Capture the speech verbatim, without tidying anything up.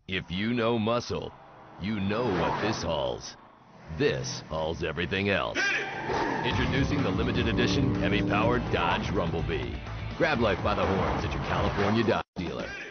If you know muscle, you know what this hauls. This hauls everything else. Introducing the limited edition heavy-powered Dodge Rumblebee. Grab life by the horns at your California Dodge dealer.